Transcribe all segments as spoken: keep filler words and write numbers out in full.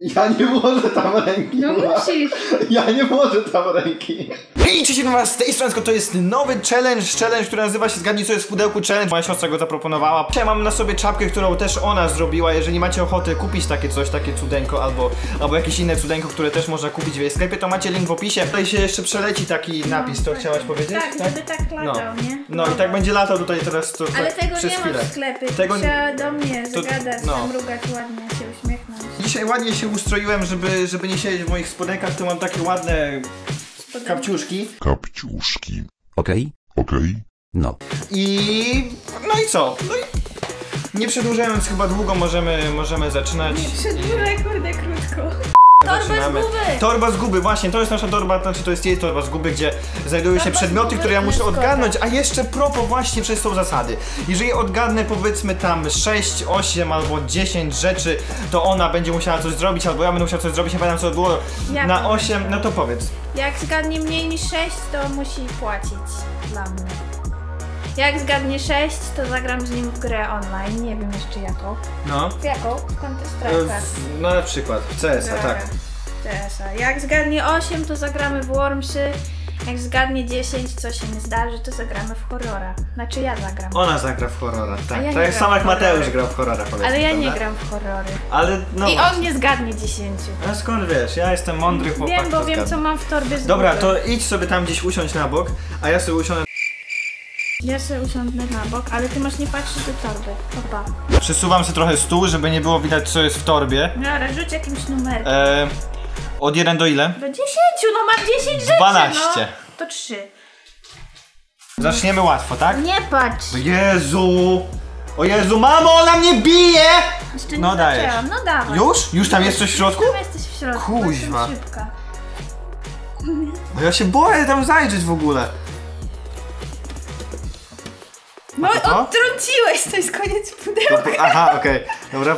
Ja nie włożę tam ręki. No musisz. Ja nie włożę tam ręki. Hej, cześć was, z tej strony to jest nowy challenge, challenge, który nazywa się Zgadnij co jest w pudełku challenge. Moja siostra go zaproponowała. Dzisiaj mam na sobie czapkę, którą też ona zrobiła. Jeżeli macie ochotę kupić takie coś, takie cudeńko albo, albo jakieś inne cudeńko, które też można kupić w jej sklepie, to macie link w opisie. Tutaj się jeszcze przeleci taki napis, to tak, chciałaś powiedzieć? Tak, tak? żeby tak latał, no. nie? No i tak będzie latał tutaj teraz to, Ale tak, tego przez nie chwilę. ma w sklepie, Tego trzeba do mnie to, zagadać, no. zamrugać ładnie, się uśmiechnąć. Dzisiaj ładnie się ustroiłem, żeby, żeby nie siedzieć w moich spodenkach, to mam takie ładne Spodenki. kapciuszki. Kapciuszki. Okej. Okej. No. I... no i co? No i nie przedłużając chyba długo możemy, możemy zaczynać. Nie przedłużaj, kurde, krótko. Torba z Zaczynamy. guby! Torba z guby, właśnie, to jest nasza torba, znaczy to jest jej torba z guby, gdzie znajdują się Torba z przedmioty, guby które ja muszę to jest odgadnąć, a jeszcze propos właśnie przez tą zasady. Jeżeli odgadnę powiedzmy tam sześć, osiem albo dziesięć rzeczy, to ona będzie musiała coś zrobić, albo ja będę musiał coś zrobić, nie pamiętam co to było. Jak Na to osiem, no to powiedz. Jak zgadnie mniej niż sześć, to musi płacić dla mnie. Jak zgadnie sześć, to zagram z nim w grę online, nie wiem jeszcze jaką. No. W jaką? Counter E, Strike'a. w- No na przykład, w C S a, tak. C S a. Jak zgadnie osiem, to zagramy w Wormsy. Jak zgadnie dziesięć, co się nie zdarzy, to zagramy w horrora. Znaczy ja zagram. Ona zagra w horrora, tak. ja nie tak jak gram sam w jak Mateusz horrory. grał w horrora, powiedzmy, Ale ja prawda? nie gram w horrory. Ale no I właśnie. on nie zgadnie dziesięciu. A skąd wiesz? Ja jestem mądry chłopak. Wiem, bo to wiem zgadnę. co mam w torbie z Dobra, guby. to idź sobie tam gdzieś usiądź na bok, a ja sobie usiądę. Ja sobie usiądę na bok, ale ty masz nie patrzeć do torby. Opa. Przesuwam sobie trochę stół, żeby nie było widać co jest w torbie. Dobra, rzuć jakimś numerem. E, od jeden do ile? Do dziesięciu, no mam dziesięć rzeczy, dwanaście. no. To trzy. Zaczniemy łatwo, tak? Nie patrz. O Jezu! O Jezu, mamo, ona mnie bije! Jeszcze No nie dajesz. zaczęłam, no dawaj. Już? Już tam jest coś w środku? Tam jesteś w środku, Kuźwa. jestem szybka. No ja się boję tam zajrzeć w ogóle. No A to to? odtrąciłeś, to jest koniec pudełka. Aha, okej. Dobra.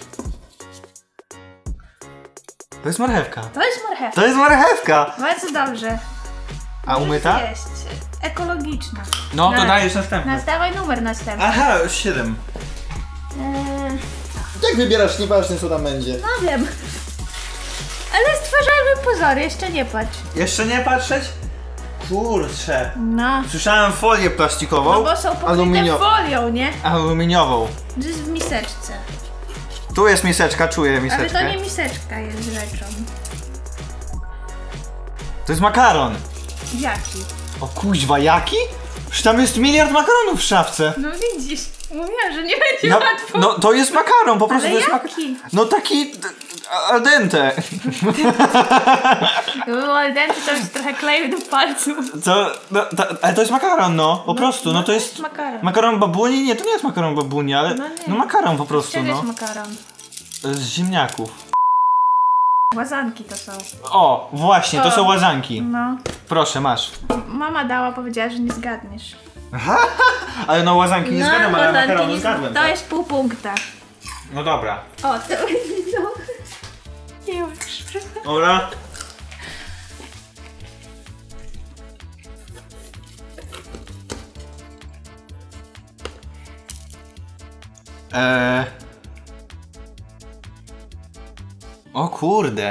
To jest marchewka. To jest marchewka. To jest marchewka! Bardzo dobrze. A umyta? Jest. Ekologiczna. No to Na- dajesz następny. Nazdawaj numer następny. Aha, siedem. Eee, Jak wybierasz, nieważne co tam będzie. no wiem. Ale stwarzajmy pozory, jeszcze nie patrz. Jeszcze nie patrzeć? Kurczę. No. Słyszałem folię plastikową. No bo są pokryte aluminio- folią, nie? aluminiową. To jest w miseczce. Tu jest miseczka, czuję Ale miseczkę. to nie miseczka jest rzeczą. To jest makaron. Jaki? O kuźwa, jaki? Przecież tam jest miliard makaronów w szafce. No widzisz, mówiłam, że nie będzie Ja, łatwo. no to jest makaron, po prostu Ale to jest jaki? makaron. No taki d- al dente. Było al dente, to już trochę kleju do palców. To, no, to, ale to jest makaron, no, po prostu, no to jest makaron. makaron babuni? Nie, to nie jest makaron babuni, ale No nie. no makaron po prostu, Czego jest no. makaron? Z ziemniaków. Łazanki to są. O, właśnie, to O. są łazanki. No. Proszę, masz. Mama dała, powiedziała, że nie zgadniesz. Ale no łazanki nie zgadłem, ale łazanki makaron nie zgadłem. To tak. jest pół punkta. No dobra. O, to no. Nie już. Dobra. Eee. O kurde.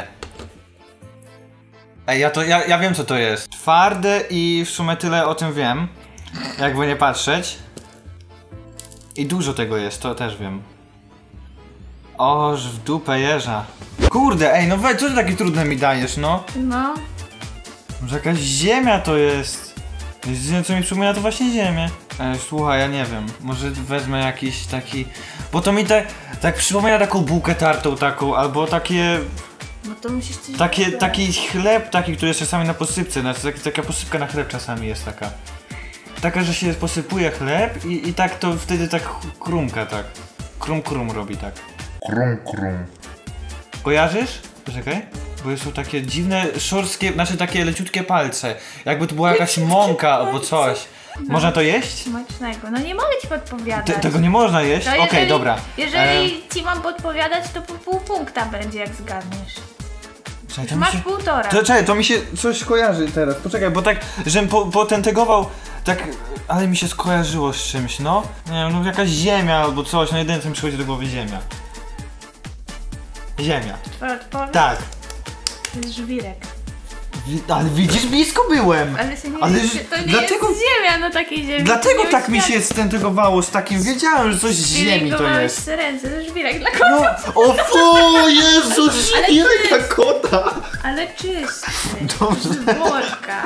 Ej, ja to, ja, ja wiem co to jest. Twarde i w sumie tyle o tym wiem. Jakby nie patrzeć. I dużo tego jest, to też wiem. Oż w dupę jeża. Kurde, ej, no weź, co ty takie trudne mi dajesz, no? No. Może jakaś ziemia to jest. Jedyne co mi przypomina to właśnie ziemię. E, słuchaj, ja nie wiem, może wezmę jakiś taki... Bo to mi tak, tak przypomina taką bułkę tartą taką, albo takie... No to musisz coś Takie, wybrać. taki chleb taki, który jest czasami na posypce, znaczy taka, taka posypka na chleb czasami jest taka. Taka, że się posypuje chleb i, i tak to wtedy tak krumka tak. Krum krum robi tak. Krum, krum. Kojarzysz? Poczekaj. Bo są takie dziwne, szorskie, znaczy takie leciutkie palce. Jakby to była jakaś mąka albo coś. Można to jeść? Smacznego. No nie mogę ci podpowiadać. Te, tego nie można jeść? To Okej, jeżeli- dobra. Jeżeli ci mam podpowiadać, to po pół punkta będzie, jak zgadniesz. E, czekaj, to mi Masz się... półtora. To, czekaj, to mi się coś kojarzy teraz. Poczekaj, bo tak, żebym po, potentegował, tak, ale mi się skojarzyło z czymś, no. Nie wiem, no jakaś ziemia albo coś, no jedyne co mi przychodzi do głowy ziemia. Ziemia. Twoja odpowiedź? Tak. To jest żwirek. Wi- Ale widzisz, blisko byłem. Ale to nie, Ale jest, że- to nie dlatego- jest ziemia, no takiej ziemi. Dlatego Nie tak mi jest się stentygowało z takim, wiedziałem, że coś z ziemi to Pilnowałeś jest. sobie ręce, to jest żwirek dla kota. No, o fu, Jezus, Ale ile to dla jest- kota. Ale czysty. Dobrze. Z worka.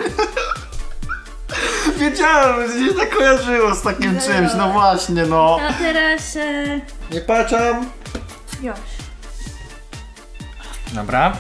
Wiedziałem, że się tak kojarzyło z takim No. czymś, no właśnie, no. A teraz... E... Nie patrzam. Już. Dobra.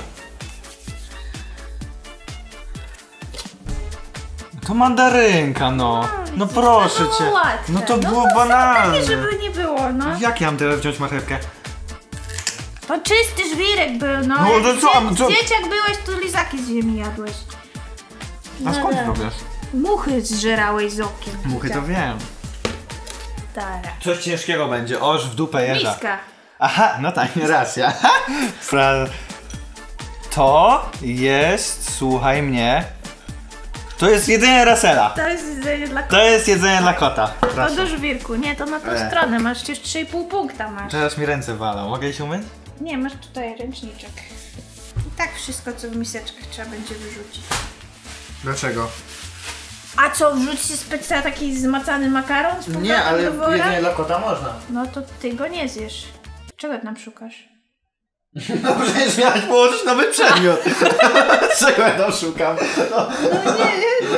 To mandarynka, no. No proszę to było cię. łatwe. No to No było to banalne. Nie, żeby nie było, no. Jak ja mam teraz wziąć marchewkę? To czysty żwirek był, no. No, Jak to co, dzie- co? dzieciak byłeś, to lizaki z ziemi jadłeś. A skąd No, to wiesz? Muchy zżerałeś z okiem. Muchy to wiem. Tara. Coś ciężkiego będzie, oż w dupę jeża. Miska. Aha, no tak, nie racja. Fra... To jest, słuchaj mnie, to jest jedzenie Rasela. To jest jedzenie dla kota. To jest jedzenie dla kota. To Proszę. do żwirku. Nie, to na tą E. stronę. Masz już trzy i pół punkta masz. Teraz mi ręce walą, mogę się umyć? Nie, masz tutaj ręczniczek. I tak wszystko, co w miseczkach trzeba będzie wyrzucić. Dlaczego? A co, wrzucić specjalnie taki zmacany makaron z powrotem do wora? dla kota można. No to ty go nie zjesz. Czego tam szukasz? No przecież miałeś położyć nowy przedmiot. Czego ja tam szukam? No. No nie, nie.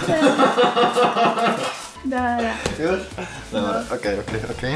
Dobra. Już? Dobra, okej, okej, okej.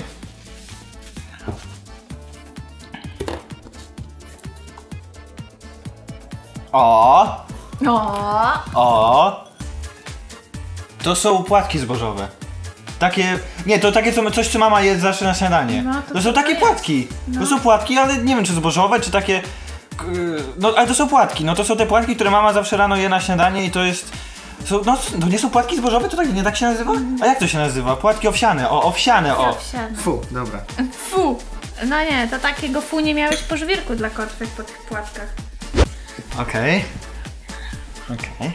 O, O, o. To są płatki zbożowe. Takie, nie, to takie co, coś co mama je zawsze na śniadanie. No, to to co są to takie jest? płatki. To są płatki, ale nie wiem czy zbożowe, czy takie... k- No, ale to są płatki. No to są te płatki, które mama zawsze rano je na śniadanie i to jest... Są, no, to nie są płatki zbożowe? To tak, nie tak się nazywa? A jak to się nazywa? Płatki owsiane, o, owsiane, o. Owsiane. Fu, dobra. fu. No nie, to takiego fu nie miałeś po żwirku dla kotwek po tych płatkach. Okej. Okej.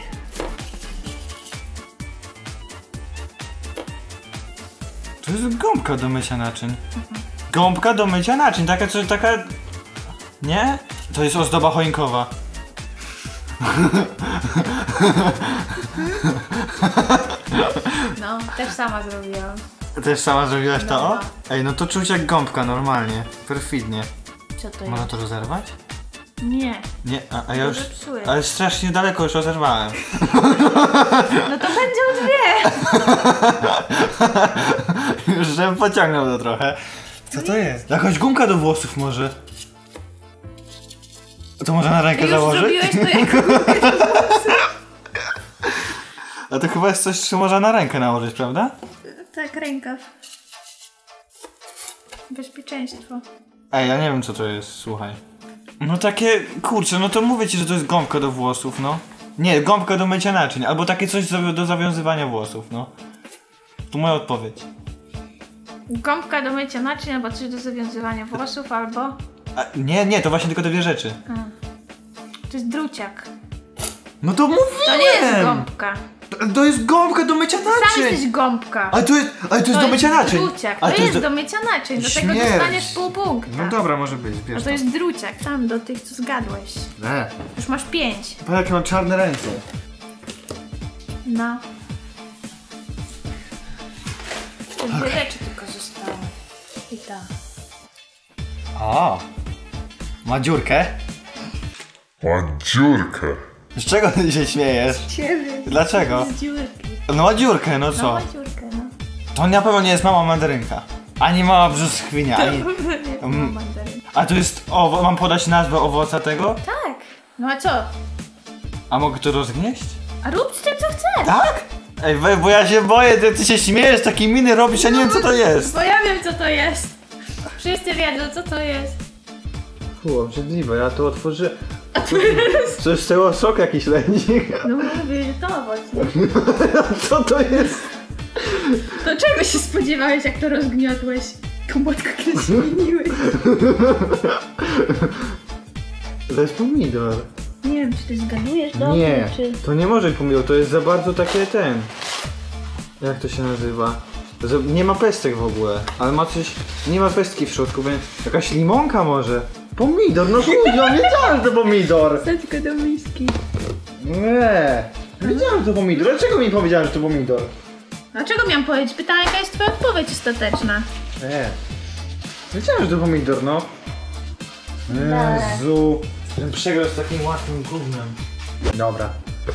To jest gąbka do mycia naczyń. Gąbka do mycia naczyń, taka coś, taka... Nie? To jest ozdoba choinkowa. No, też sama zrobiłam. Też sama zrobiłaś to? Dobra. Ej, no to czuć jak gąbka normalnie. Perfidnie. Co to Można jest? to rozerwać? Nie. Nie, a, a ja już... zepsułeś. Ale strasznie daleko już rozerwałem. No to będą dwie. Już żebym pociągnął to trochę. Co to jest? Jakaś gumka do włosów może. To może na rękę Ty już założyć? zrobiłeś to jak... A to chyba jest coś, co można na rękę nałożyć, prawda? Tak, rękaw. Bezpieczeństwo. Ej, ja nie wiem co to jest, słuchaj. No takie, kurczę, no to mówię ci, że to jest gąbka do włosów, no. Nie, gąbka do mycia naczyń, albo takie coś do, do zawiązywania włosów, no. To moja odpowiedź. Gąbka do mycia naczyń, albo coś do zawiązywania włosów, albo... A, nie, nie, to właśnie tylko te dwie rzeczy. A. To jest druciak. No to mówiłem! To nie jest gąbka. To, to jest gąbka do mycia Sam naczyń! jesteś gąbka. Ale to jest, ale to jest do mycia naczyń! druciak. Ale To jest do mycia naczyń, do tego Śmierć. dostaniesz pół punkta. No dobra, może być, No wiesz. to jest druciak, tam do tych, co zgadłeś. Nie. Już masz pięć. Patrz jakie mam czarne ręce. No. To dwie rzeczy tylko zostały. I ta. O! Ma dziurkę. Ma dziurkę. Z czego ty się śmiejesz? Ciebie. Dlaczego? Z dziurki. No ma dziurkę, no No co? ma dziurkę, no. To na pewno nie jest mała mandarynka. Ani mała brzoskwinia, ani... Nie, to Mm. mandaryn. A to jest owo... Mam podać nazwę owoca tego? Tak. No a co? A mogę to rozgnieść? A rób z tym, co chcesz. Tak? Ej, we- bo ja się boję, ty, ty się śmiejesz, takie miny robisz, ja nie wiem co to jest. Bo ja wiem, co to jest. Wszyscy wiedzą, co to jest. Fu, obrzydliwe, ja to otworzę... Coś z tego sok jakiś leci. No mówię, że to owoc. nie? Co to jest? To czego się spodziewałeś, jak to rozgniotłeś? Komotkę kiedyś zmieniłeś. To jest pomidor. Nie wiem, czy ty zgadujesz dobrze, Nie, czy... to nie może być pomidor, to jest za bardzo takie ten... Jak to się nazywa? Za- Nie ma pestek w ogóle, ale ma coś... Nie ma pestki w środku, więc... Jakaś limonka może? Pomidor, no chuj, ja wiedziałem, że to pomidor. Wsadź go do miski. Nie, wiedziałem, że to pomidor. Dlaczego mi powiedziałem, że to pomidor? Dlaczego miałam powiedzieć? Pytałam, jaka jest twoja odpowiedź ostateczna. Nie. Wiedziałem, że to pomidor, no. Jezu. Ten przegrał z takim łatwym gównem. Dobra.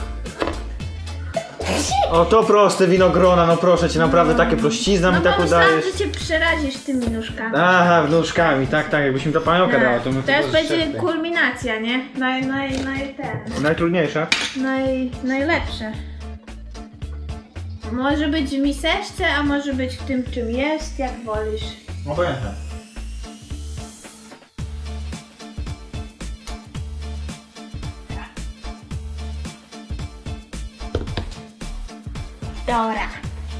O, to proste winogrona, no proszę cię, naprawdę takie prościzna mi No tak bo udajesz. myślałam, że cię przerazisz tymi nóżkami. Aha, nóżkami, tak, tak, jakbyś mi to pająka dała, Tak. to my Teraz to będzie zszedli. kulminacja, nie? Naj, naj, naj ten. Najtrudniejsze. Naj, najlepsze. Może być w miseczce, a może być w tym, czym jest, jak wolisz. Obojętne. Dobra.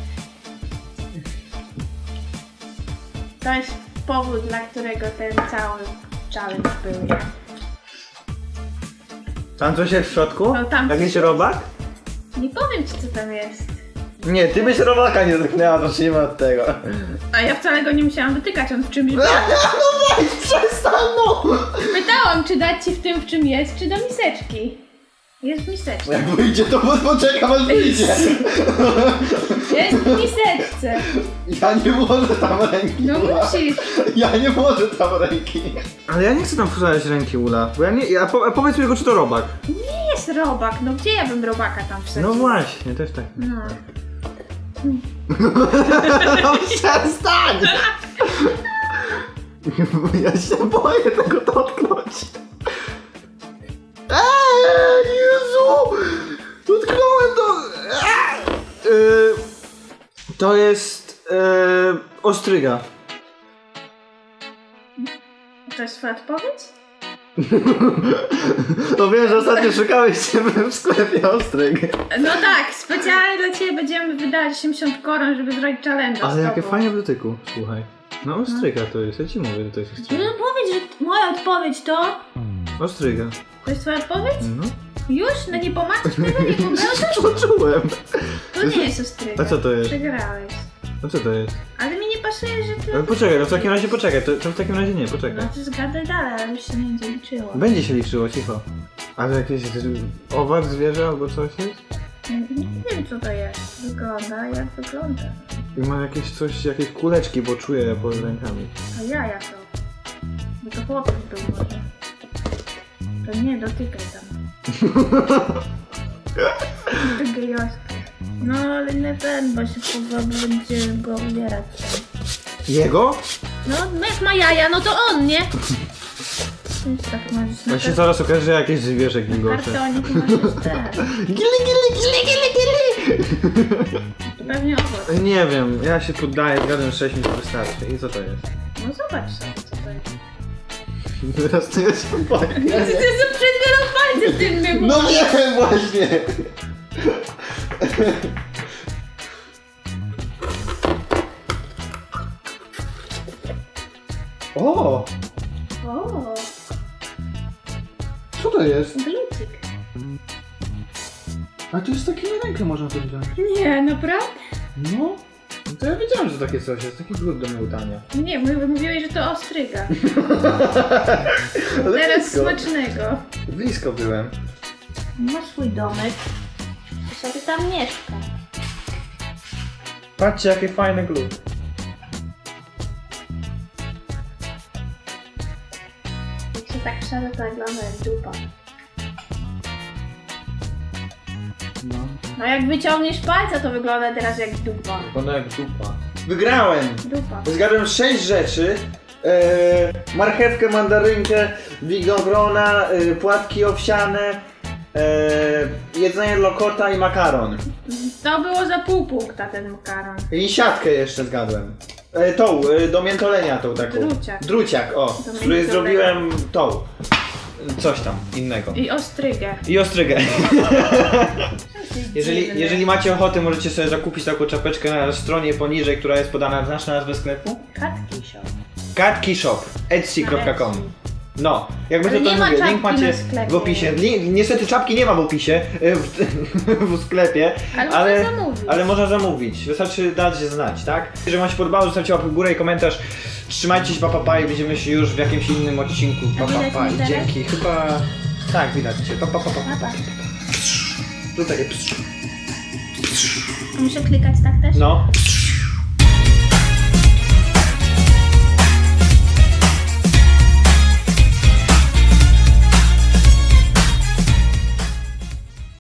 To jest powód, dla którego ten cały challenge był, nie? Tam coś jest w środku? No, tam Jakiś coś robak? Nie powiem ci, co tam jest. Nie, ty byś robaka nie dotknęła, to zacznijmy od tego. A ja wcale go nie musiałam dotykać, on w czymś był. No weź, przestań no! Pytałam, czy dać ci w tym, w czym jest, czy do miseczki. Jest w miseczce. Jak wyjdzie, to poczekam aż wyjdzie. Jest w miseczce. Ja nie włożę tam ręki. No Ula. musisz. Ja nie włożę tam ręki. Ale ja nie chcę tam wsadzać ręki, Ula. Bo ja nie. Ja, po, powiedz mi tylko, czy to robak. Nie jest robak, no gdzie ja bym robaka tam wsadziła? No właśnie, też tak. No. No przestań! Ja się boję tego dotknąć. Eee, Jezu! Dotknąłem to... Eee. Yy, to jest... Yy, ostryga. To jest twoja odpowiedź? To wiem, że ostatnio szukałeś ciebie w sklepie ostryg. No tak, specjalnie dla ciebie będziemy wydać osiemdziesiąt koron, żeby zrobić challenge. Ale z jakie tobą. fajne w dotyku, słuchaj. No ostryga to jest, ja ci mówię, że to jest No ostryga. powiedz, że moja odpowiedź to... Ostryga. To jest twoja odpowiedź? No. Już? No nie pomaczysz tego, nie pobrałeś? Poczułem. To nie jest ostryga. A co to jest? Przegrałeś. No co to jest? Ale mi nie pasuje, że ty... Ale poczekaj, no w takim razie poczekaj, to, to w takim razie nie, poczekaj. No to zgadaj dalej, ale już się nie będzie liczyło. Będzie się liczyło, cicho. Ale jakieś owad, zwierzę albo coś jest? Nie, nie wiem co to jest. Wygląda jak wygląda. I ma jakieś coś, jakieś kuleczki, bo czuję je pod rękami. A ja jak to? No to chłopiec był może. To nie, dotykaj tam. To gejowskie. No ale nie ten, bo się chyba będzie go ubierać. Jego? No jak ma jaja, no to on, nie? Więc tak możesz na Ja się zaraz okaże, że jakieś zwierzę na gilgocze. kartonie to możesz ten. Gili, gili, gili, gili, gili! To pewnie owoc. Nie wiem, ja się poddaję, zgadłem sześć mi to wystarczy. I co to jest? No zobacz sobie co to jest. Teraz to jest fajnie. Ty to przed wielą palcem w tym było. No nie, właśnie. O, O, co to jest? glucik. A to jest takie na rękę można to wziąć. Nie, naprawdę? No. No to ja wiedziałem, że takie coś jest, taki glut do miłtania. Nie, my mówiłeś, że to ostryga. Ale Teraz blisko. smacznego. Blisko byłem. Ma swój domek. I sobie tam mieszka. Patrzcie, jakie fajne glut. Jak się tak szale, to wygląda jak dupa. No. No jak wyciągniesz palca, to wygląda teraz jak dupa. Wygląda jak dupa. Wygrałem! Dupa. Zgadłem sześć rzeczy. E, marchewkę, mandarynkę, winogrona, e, płatki owsiane, e, jedzenie dla kota i makaron. To było za pół punkta ten makaron. I siatkę jeszcze zgadłem. E, tą, e, do miętolenia tą taką. Druciak. Druciak, o. Do Z której miętolenia. zrobiłem tą. Coś tam innego. I ostrygę. I ostrygę. Jeżeli, Dziwne. jeżeli macie ochotę, możecie sobie zakupić taką czapeczkę na stronie poniżej, która jest podana. Znasz nazwę sklepu? Katki się. Katki Shop. Etsy kropka com. No, jakby Ale to to nie ma mówię, link czapki macie na sklepie. w opisie. Link, niestety czapki nie ma w opisie, y, w, w sklepie, Ale ale, można zamówić. ale można zamówić. Wystarczy dać się znać, tak? Jeżeli wam się podobało, zostawcie łapkę w górę i komentarz. Trzymajcie się, pa pa pa i widzimy się już w jakimś innym odcinku. Pa A pa widać pa mnie i teraz? dzięki. Chyba tak, widać cię. Pa pa pa pa. Pa, pa. Tutaj pstrz. Muszę klikać tak też? No.